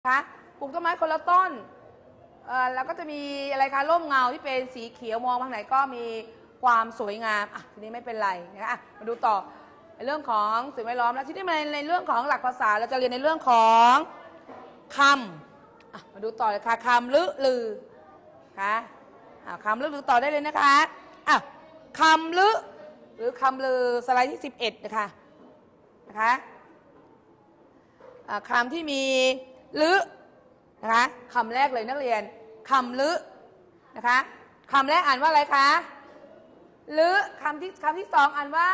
คะปลูกต้นไม้คนละต้นแล้วก็จะมีอะไรคะร่มเงาที่เป็นสีเขียวมองทางไหนก็มีความสวยงามทีนี้ไม่เป็นไรนะคะมาดูต่อในเรื่องของสิ่งแวดล้อมแล้วที่นี่มาในเรื่องของหลักภาษาเราจะเรียนในเรื่องของคำมาดูต่อเลยค่ะคำลือค่ะคำลือต่อได้เลยนะคะคำลือหรือคำลือสไลด์ที่11นะคะคำที่มีลือนะคะคำแรกเลยนักเรียนคำลือนะคะคำแรกอ่านว่าอะไรคะลือคำที่สองอ่านว่า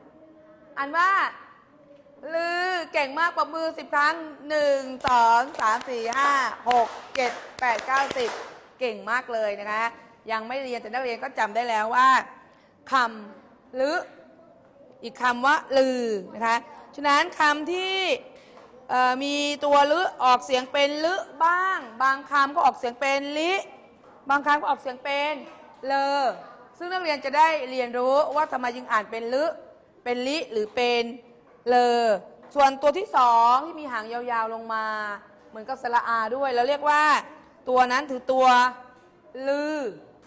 ลือเก่งมากปรบมือ10 ครั้ง1 2 3 4 5 6 7 8 9 10เก่งมากเลยนะคะยังไม่เรียนแต่นักเรียนก็จำได้แล้วว่าคำลืออีกคำว่าลือนะคะฉะนั้นคำที่มีตัวลือออกเสียงเป็นลือบ้างบางคำก็ออกเสียงเป็นลิบางคำก็ออกเสียงเป็นเลอซึ่งนักเรียนจะได้เรียนรู้ว่าทำไมจึงอ่านเป็นลือเป็นลิหรือเป็นเลอส่วนตัวที่สองที่มีหางยาวๆลงมาเหมือนกับสระอาด้วยเราเรียกว่าตัวนั้นถือตัวลือ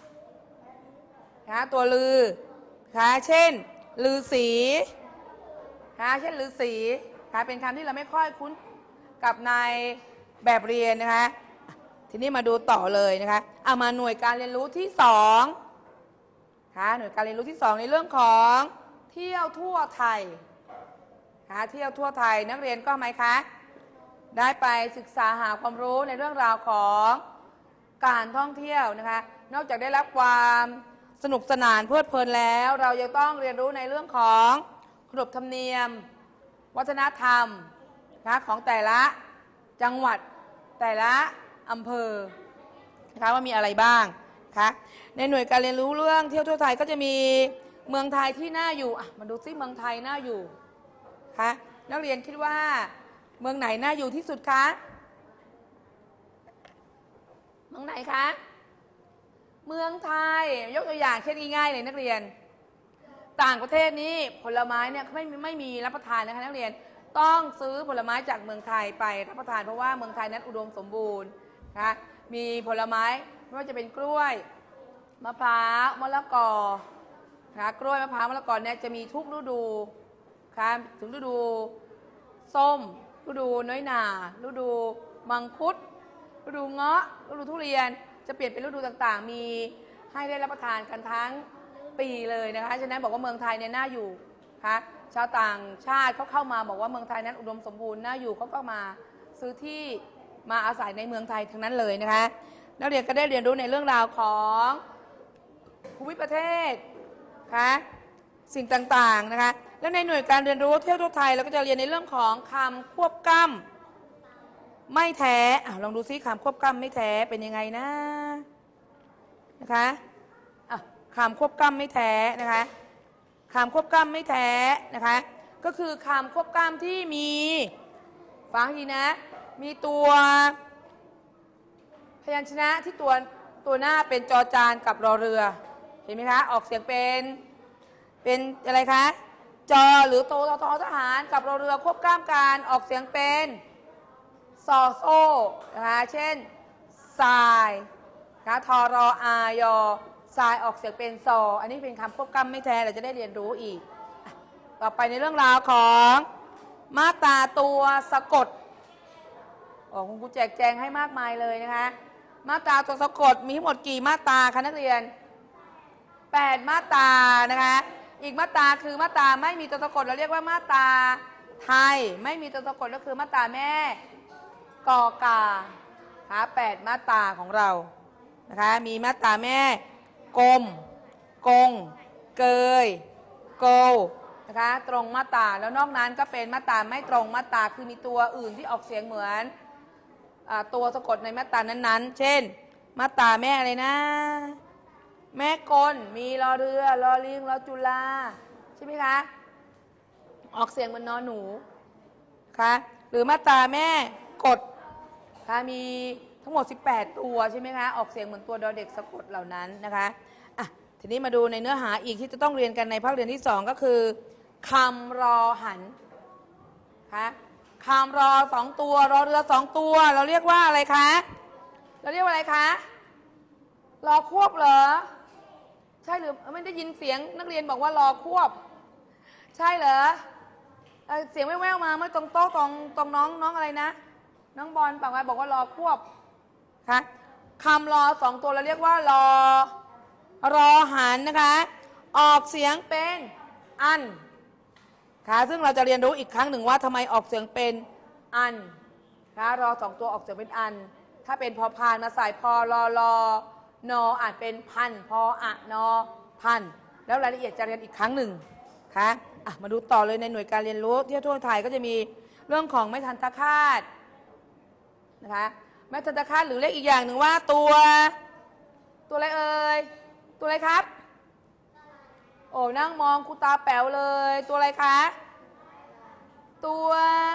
นะตัวลือค่ะเช่นลือสีค่ะเช่นลือสีค่ะเป็นคำที่เราไม่ค่อยคุ้นกับในแบบเรียนนะคะทีนี้มาดูต่อเลยนะคะมาหน่วยการเรียนรู้ที่2ค่ะหน่วยการเรียนรู้ที่2ในเรื่องของเที่ยวทั่วไทยค่ะเที่ยวทั่วไทยนักเรียนก็ไหมคะได้ไปศึกษาหาความรู้ในเรื่องราวของการท่องเที่ยวนะคะนอกจากได้รับความสนุกสนานเพลิดเพลินแล้วเรายังต้องเรียนรู้ในเรื่องของขนบธรรมเนียมวัฒนธรรมนะของแต่ละจังหวัดแต่ละอำเภอนะคะว่ามีอะไรบ้างคะในหน่วยการเรียนรู้เรื่องเที่ยวทั่วไทยก็จะมีเมืองไทยที่น่าอยู่มาดูซิเมืองไทยน่าอยู่คะนักเรียนคิดว่าเมืองไหนน่าอยู่ที่สุดคะเมืองไหนคะเมืองไทยยกตัวอย่างเช่นง่ายๆเลยนักเรียนต่างประเทศนี้ผลไม้เนี่ยไม่มีรับประทานนะคะนักเรียนต้องซื้อผลไม้จากเมืองไทยไปรับประทานเพราะว่าเมืองไทยนั้นอุดมสมบูรณ์นะคะมีผลไม้ไม่ว่าจะเป็นกล้วยมะพร้าวมะละกอนะคะกล้วยมะพร้าวมะละกอเนี่ยจะมีทุกฤดูค่ะถึงฤดูส้มฤดูน้อยหน่าฤดูมังคุดฤดูเงาะฤดูทุเรียนจะเปลี่ยนเป็นฤดูต่างๆมีให้ได้รับประทานกันทั้งปีเลยนะคะฉะนั้นบอกว่าเมืองไทยเนี่ยน่าอยู่ค่ะชาวต่างชาติเขาเข้ามาบอกว่าเมืองไทยนั้นอุดมสมบูรณ์น่าอยู่เขาก็มาซื้อที่มาอาศัยในเมืองไทยทั้งนั้นเลยนะคะนักเรียนก็ได้เรียนรู้ในเรื่องราวของภูมิประเทศค่ะสิ่งต่างๆนะคะแล้วในหน่วยการเรียนรู้เที่ยวทั่วไทยเราก็จะเรียนในเรื่องของคำควบกล้ำไม่แท้ลองดูซิคำควบกล้ำไม่แท้เป็นยังไงนะคะคำควบกล้ำไม่แท้นะคะคำควบกล้ำไม่แท้นะคะก็คือคำควบกล้ำที่มีฟังดีนะมีตัวพยัญชนะที่ตัวหน้าเป็นจอจานกับรอเรือเห็นไหมคะออกเสียงเป็นอะไรคะจอหรือโตทหารกับรอเรือควบกล้ำการออกเสียงเป็นซอโซ่นะคะเช่นทรายนะทรอายอทรายออกเสียงเป็นซออันนี้เป็นคำควบกล้ำไม่แท้เราจะได้เรียนรู้อีกต่อไปในเรื่องราวของมาตราตัวสะกดคุณครูแจกแจงให้มากมายเลยนะคะมาตราตัวสะกดมีทั้งหมดกี่มาตราคะนักเรียน8มาตรานะคะอีกมาตราคือมาตราไม่มีตัวสะกดเราเรียกว่ามาตราไทยไม่มีตัวสะกดก็คือมาตราแม่กอกาค่ะ8มาตราของเรานะคะมีมาตราแม่กลมกงเกยโกนะคะตรงมาตราแล้วนอกนั้นก็เป็นมาตราไม่ตรงมาตราคือมีตัวอื่นที่ออกเสียงเหมือนตัวสะกดในมาตรานั้นๆเช่นมาตราแม่อะไรนะแม่กลมีรอเรือรอลิงรอจุฬาใช่ไหมคะออกเสียงเหมือนนอหนูค่ะหรือมาตราแม่กดค่ะมีทั้งหมด18ตัวใช่ไหมคะออกเสียงเหมือนตัวดอเด็กสะกดเหล่านั้นนะคะทีนี้มาดูในเนื้อหาอีกที่จะต้องเรียนกันในภาคเรียนที่2ก็คือคำรอหันค่ะคำรอสองตัวรอเรือสองตัวเราเรียกว่าอะไรคะเราเรียกว่าอะไรคะรอควบเหรอใช่หรือไม่ได้ยินเสียงนักเรียนบอกว่ารอควบใช่เหรอเสียงแว่วๆมาเมื่อตรงโต๊ะตรงน้องอะไรนะน้องบอลปากไว้บอกว่ารอควบคะคำรอสองตัวเราเรียกว่ารอหันนะคะออกเสียงเป็นอันค่ะซึ่งเราจะเรียนรู้อีกครั้งหนึ่งว่าทำไมออกเสียงเป็นอันค่ะรอสองตัวออกเสียงเป็นอันถ้าเป็นพอพานมาใส่พอรอนออ่านเป็นพันพออะนอพันแล้วรายละเอียดจะเรียนอีกครั้งหนึ่งค่ะมาดูต่อเลยในหน่วยการเรียนรู้ที่ทั่วไทยก็จะมีเรื่องของไม้ทันตคาตนะคะไม้ทันตคาตหรือเรียกอีกอย่างหนึ่งว่าตัวอะไรเอ่ยตัวอะไรครับโอ้นั่งมองครูตาแป๋วเลยตัวอะไรคะตัว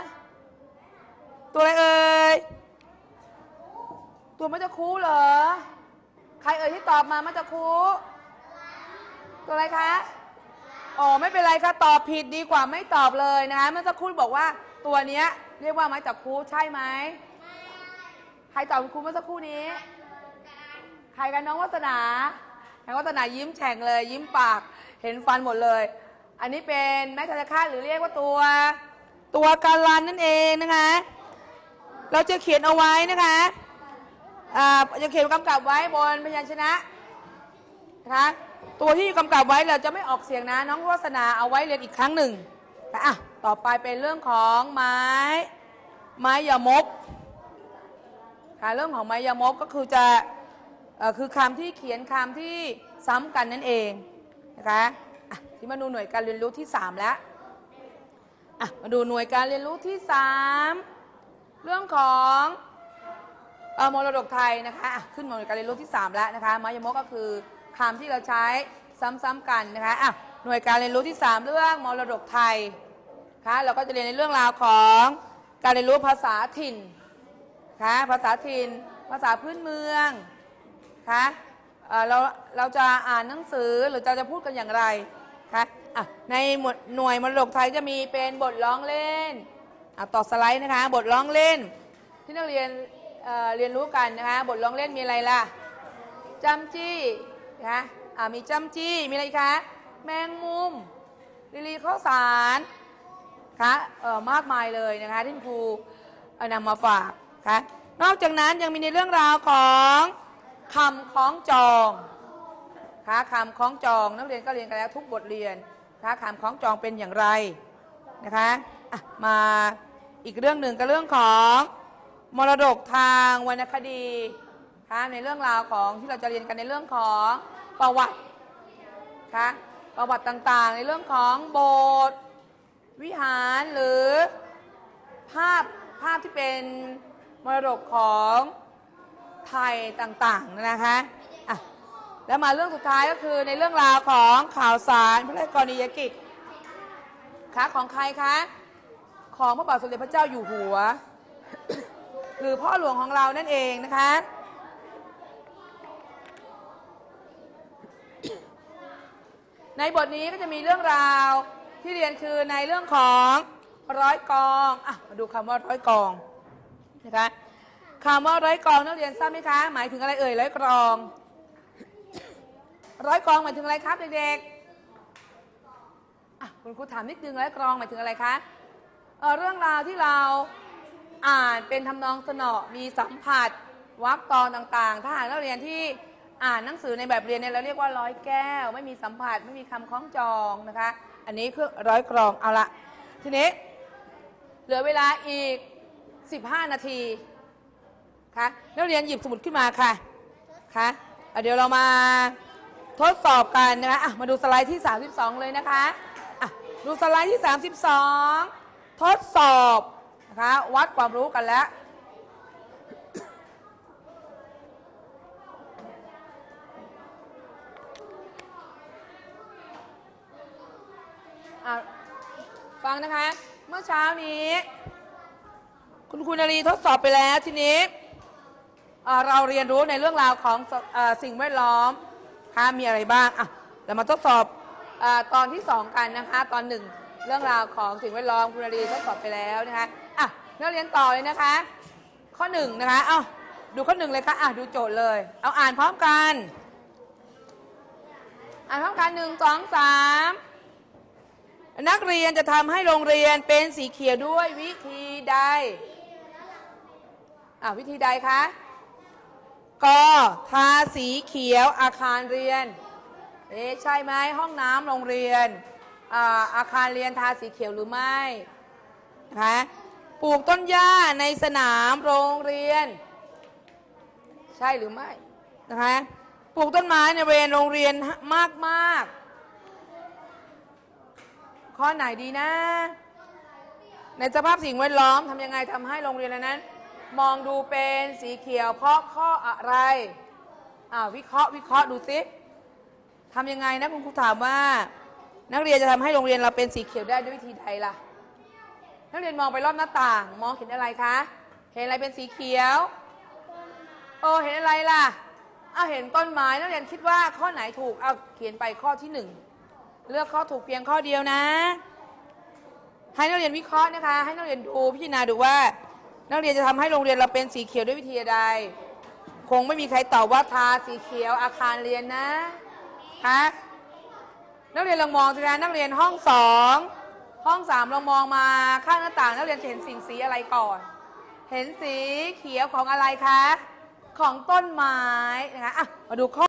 อะไรเอ่ยตัวมัจจคูเหรอใครเอ่ยที่ตอบมามัจจคูตัวอะไรคะอ๋อไม่เป็นไรค่ะตอบผิดดีกว่าไม่ตอบเลยนะคะเมื่อสักครู่บอกว่าตัวเนี้ยเรียกว่ามัจจคูใช่ไหมใครตอบคุณครูเมื่อสักครู่นี้ใครกันน้องวัฒนาน้องวัฒนายิ้มแฉ่งเลยยิ้มปากเห็นฟันหมดเลยอันนี้เป็นไม้ทันตคาตหรือเรียกว่าตัวการันนั่นเองนะคะเราจะเขียนเอาไว้นะคะจะเขียนกำกับไว้บนพยัญชนะนะคะตัวที่กำกับไว้เราจะไม่ออกเสียงนะน้องวัฒนาเอาไว้เรียนอีกครั้งหนึ่งแต่ต่อไปเป็นเรื่องของไม้ยมกค่ะเรื่องของไม้ยมกก็คือคือคำที่เขียนคำที่ซ้ำกันนั่นเองนะคะที่มาดูหน่วยการเรียนรู้ที่3แล้วมาดูหน่วยการเรียนรู้ที่3เรื่องของมรดกไทยนะคะขึ้นหน่วยการเรียนรู้ที่3แล้วนะคะไม้ยมกก็คือคำที่เราใช้ซ้ำๆกันนะคะหน่วยการเรียนรู้ที่3เรื่องมรดกไทยค่ะเราก็จะเรียนในเรื่องราวของการเรียนรู้ภาษาถิ่นค่ะภาษาถิ่นภาษาพื้นเมืองค่ะเราจะอ่านหนังสือหรือจะพูดกันอย่างไรคะในหน่วยมรดกไทยจะมีเป็นบทร้องเล่นต่อสไลด์นะคะบทร้องเล่นที่นักเรียนเรียนรู้กันนะคะบทร้องเล่นมีอะไรล่ะจำจี้นะคะมีจำจี้มีอะไรคะแมงมุมลิข้าวสารคะมากมายเลยนะคะที่ครูนำมาฝากค่ะนอกจากนั้นยังมีในเรื่องราวของคำคล้องจองค่ะคำคล้องจองนักเรียนก็เรียนกันแล้วทุกบทเรียนค่ะคำคล้องจองเป็นอย่างไรนะคะมาอีกเรื่องหนึ่งก็เรื่องของมรดกทางวรรณคดีค่ะในเรื่องราวของที่เราจะเรียนกันในเรื่องของประวัติค่ะประวัติต่างๆในเรื่องของโบสถ์วิหารหรือภาพที่เป็นมรดกของไทยต่างๆนะคะแล้วมาเรื่องสุดท้ายก็คือในเรื่องราวของข่าวสารพระราชกรณียกิจค่ะของใครคะของพระบาทสมเด็จพระเจ้าอยู่หัว หรือพ่อหลวงของเรานั่นเองนะคะในบทนี้ก็จะมีเรื่องราวที่เรียนคือในเรื่องของร้อยกองมาดูคำว่าร้อยกองนะคะคำว่าร้อยกองนักเรียนทราบไหมคะหมายถึงอะไรเอ่ยร้อยกองร้อยกองหมายถึงอะไรครับเด็กๆคุณครูถามนิดนึงร้อยกองหมายถึงอะไรคะเรื่องราวที่เราอ่านเป็นทำนองสนอมีสัมผัสวรรคตอนต่างๆถ้าหากนักเรียนที่อ่านหนังสือในแบบเรียนเนี่ยเราเรียกว่าร้อยแก้วไม่มีสัมผัสไม่มีคำคล้องจองนะคะอันนี้คือร้อยกรองเอาละทีนี้เหลือเวลาอีก15 นาทีค่ะนักเรียนหยิบสมุดขึ้นมาค่ะเดี๋ยวเรามาทดสอบกันนะคะมาดูสไลด์ที่32เลยนะคะดูสไลด์ที่32ทดสอบนะคะวัดความรู้กันแล้วฟังนะคะเมื่อเช้านี้คุณครูนารีทดสอบไปแล้วทีนี้เราเรียนรู้ในเรื่องราวของสิ่งแวดล้อมมีอะไรบ้างเรามาทดสอบตอนที่2กันนะคะตอน1เรื่องราวของสิ่งแวดล้อมคุณนารีทดสอบไปแล้วนะคะนักเรียนต่อเลยนะคะ ข้อหนึ่งนะคะเอาดูข้อหนึ่งเลยค่ะดูโจทย์เลยเอาอ่านพร้อมกันอ่านพร้อมกัน1 2 3นักเรียนจะทำให้โรงเรียนเป็นสีเขียวด้วยวิธีใดวิธีใดคะกทาสีเขียวอาคารเรียนใช่ไหมห้องน้ำโรงเรียนอาคารเรียนทาสีเขียวหรือไม่นะคะปลูกต้นหญ้าในสนามโรงเรียนใช่หรือไม่นะคะปลูกต้นไม้ในบริเวณโรงเรียนมากข้อไหนดีนะในสภาพสิ่งแวดล้อมทำยังไงทำให้โรงเรียนนั้นมองดูเป็นสีเขียวเพราะข้ออะไรวิเคราะห์ดูสิทำยังไงนะคุณครูถามว่านักเรียนจะทำให้โรงเรียนเราเป็นสีเขียวได้ด้วยวิธีใดล่ะนักเรียนมองไปรอบหน้าต่างมองเห็นอะไรคะเห็นอะไรเป็นสีเขียวเห็นอะไรล่ะเห็นต้นไม้นักเรียนคิดว่าข้อไหนถูกเขียนไปข้อที่1เลือกข้อถูกเพียงข้อเดียวนะให้นักเรียนวิเคราะห์นะคะให้นักเรียนดูพิจารณาดูว่านักเรียนจะทำให้โรงเรียนเราเป็นสีเขียวด้วยวิธีใดคงไม่มีใครตอบว่าทาสีเขียวอาคารเรียนนะคะนักเรียนลองมองสิคะนักเรียนห้อง2ห้อง3ลองมองมาข้างหน้าต่างนักเรียนเห็นสิ่งสีอะไรก่อนเห็นสีเขียวของอะไรคะของต้นไม้นะคะมาดูข้อ